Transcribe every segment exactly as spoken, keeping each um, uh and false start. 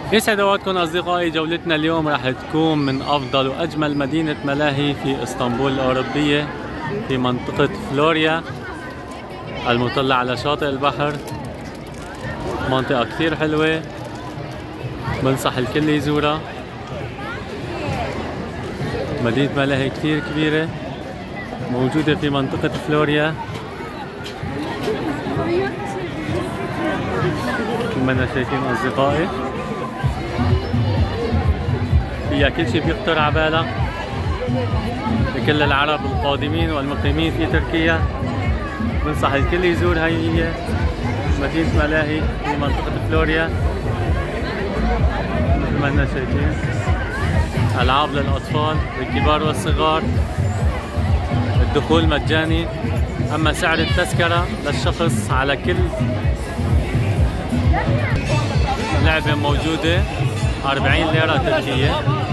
يسعد اوقاتكم اصدقائي. جولتنا اليوم راح تكون من افضل واجمل مدينة ملاهي في اسطنبول الاوروبية، في منطقة فلوريا المطلة على شاطئ البحر. منطقة كثير حلوة، بنصح الكل يزورها. مدينة ملاهي كثير كبيرة موجودة في منطقة فلوريا. كما أنا شايفين أصدقائي، فيها كل شيء بيخطر على بالك لكل العرب القادمين والمقيمين في تركيا. بنصح الكل يزور. هاي هي مدينة ملاهي في منطقة فلوريا. مثل ما احنا شايفين ألعاب للأطفال الكبار والصغار، الدخول مجاني، أما سعر التذكرة للشخص على كل لعبة موجودة أربعين ليرة تركية.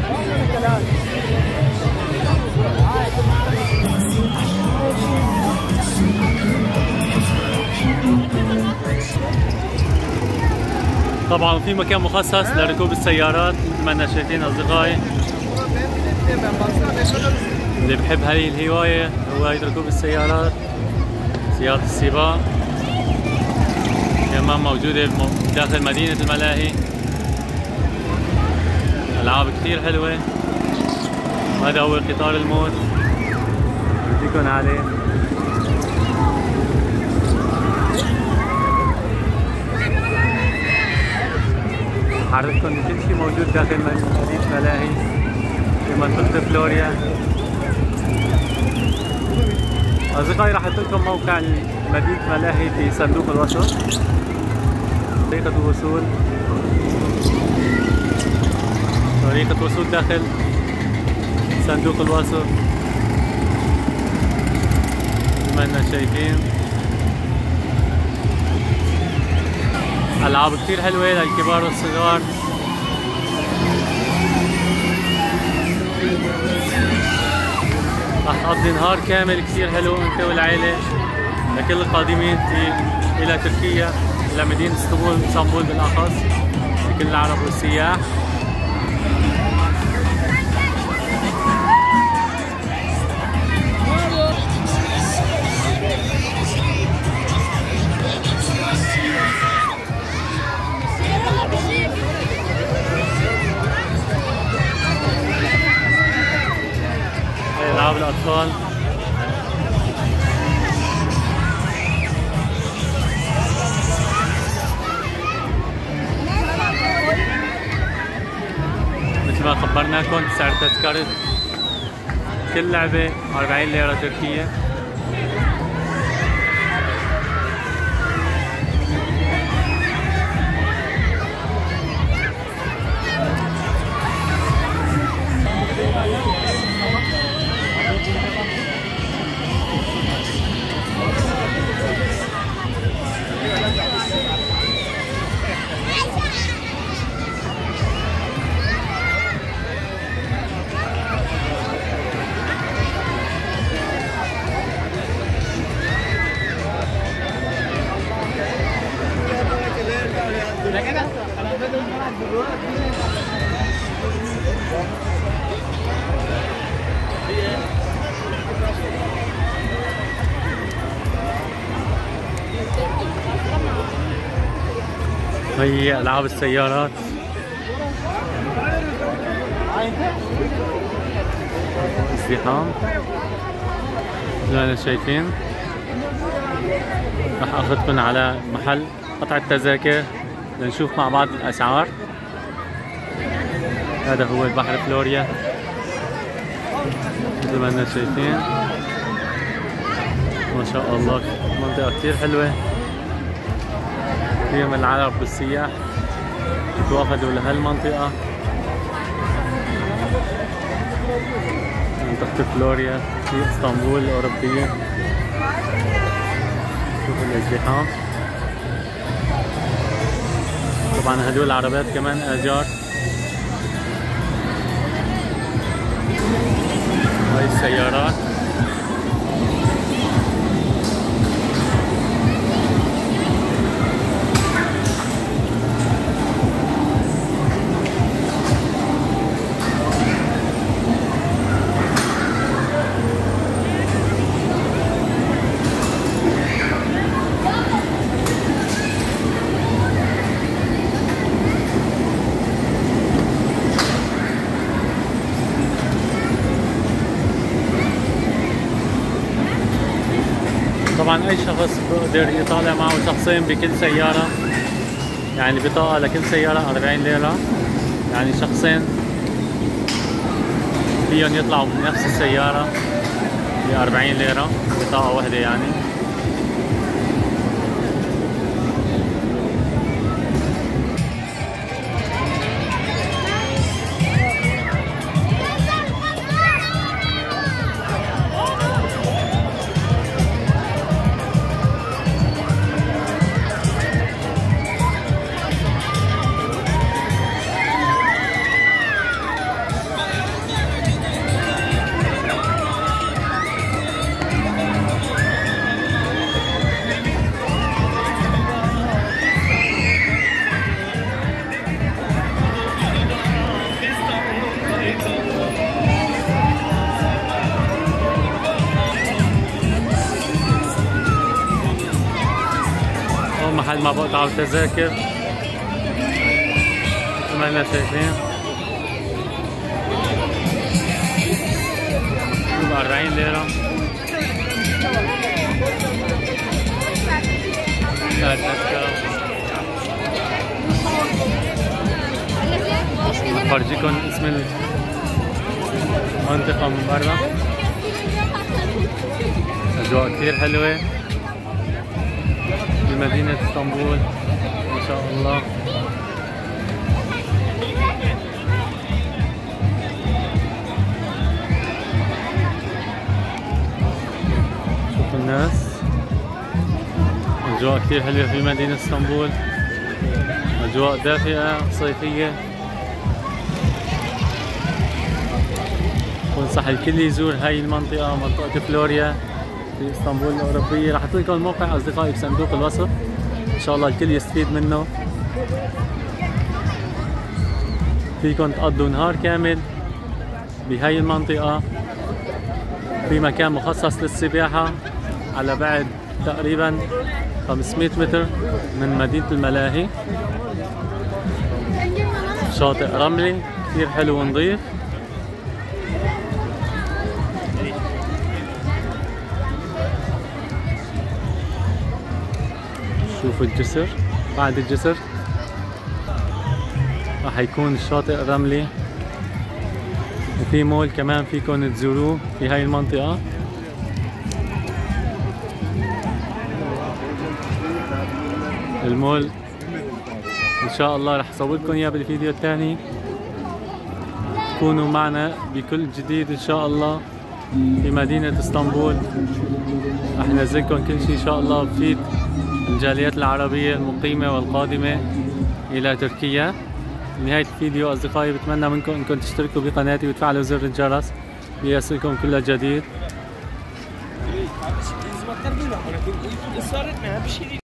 طبعا في مكان مخصص لركوب السيارات مثل ما احنا شايفين اصدقائي. اللي بحب هاي الهواية هواية ركوب السيارات، سيارات السباق، كمان موجودة داخل مدينة الملاهي. ألعاب كثير حلوة. هذا هو قطار الموت بديكم عليه. حرككم كل شيء موجود داخل مدينة ملاهي في منطقة فلوريا. أصدقائي راح أحط لكم موقع مدينة ملاهي في صندوق الوصف. طريقة الوصول، طريقة الوصول داخل صندوق الوصف كما أننا شايفين. ألعاب كثير حلوة للكبار والصغار. راح تقضي نهار كامل كثير حلو انت والعائلة لكل القادمين في الى تركيا، الى مدينة اسطنبول اسطنبول بالاخص، لكل العرب والسياح. ألعاب الأطفال. مثل ما خبرناكم سعر تذكرة كل لعبة أربعين ليرة تركية. هي ألعاب السيارات. ازدحام مثل ما شايفين. راح اخذكم على محل قطع التذاكر لنشوف مع بعض الأسعار. هذا هو البحر فلوريا مثل ما انتم شايفين. ما شاء الله منطقة كثير حلوة، كثير من العرب والسياح يتوافدوا لهالمنطقة. منطقة فلوريا في اسطنبول الأوروبية. شوفوا الازدحام. طبعا هدول العربات كمان آجار. هاي السيارات. اي شخص بيقدر يطالع معه شخصين بكل سيارة، يعني بطاقة لكل سيارة أربعين ليرة، يعني شخصين فيهم يطلعوا بنفس السيارة ب أربعين ليرة، بطاقة واحدة يعني. محل ما بقطعوا التذاكر مثل ما احنا شايفين ب أربعين ليرة. بفرجيكم اسم المنطقة من برا، أجواء كثير حلوة بمدينة اسطنبول ما شاء الله. شوفوا الناس، أجواء كثير حلوة في مدينة اسطنبول، أجواء دافئة صيفية، وانصح الكل يزور هاي المنطقة، منطقة فلوريا في اسطنبول الأوروبية. راح احط لكم الموقع أصدقائي بصندوق الوصف، إن شاء الله الكل يستفيد منه. فيكم تقضوا نهار كامل بهاي المنطقة، في مكان مخصص للسباحة على بعد تقريبا خمسمية متر من مدينة الملاهي. شاطئ رملي كثير حلو ونظيف. شوفوا الجسر، بعد الجسر راح يكون الشاطئ الرملي، وفي مول كمان فيكم تزوروه في هاي المنطقة. المول ان شاء الله راح اصور لكم اياه بالفيديو الثاني. كونوا معنا بكل جديد ان شاء الله في مدينة اسطنبول، راح ننزلكم كل شيء ان شاء الله بفيد الجاليات العربية المقيمة والقادمة إلى تركيا. نهاية الفيديو أصدقائي بتمنى منكم أنكم تشتركوا بقناتي وتفعلوا زر الجرس ليصلكم كل جديد.